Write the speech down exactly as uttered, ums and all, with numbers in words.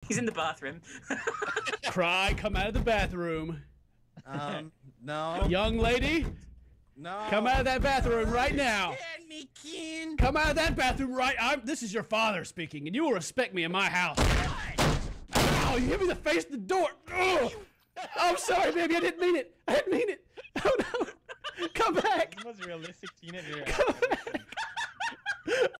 He's in the bathroom. Cry, come out of the bathroom. Um, no. Young lady, No. come out of that bathroom right now. Scared me, Ken. Come out of that bathroom right. I'm, this is your father speaking, and you will respect me in my house. Ow, you hit me in the face of the door. Ugh. I'm sorry, baby. I didn't mean it. I didn't mean it. Oh, no. Come back. The most realistic teenager. Come back.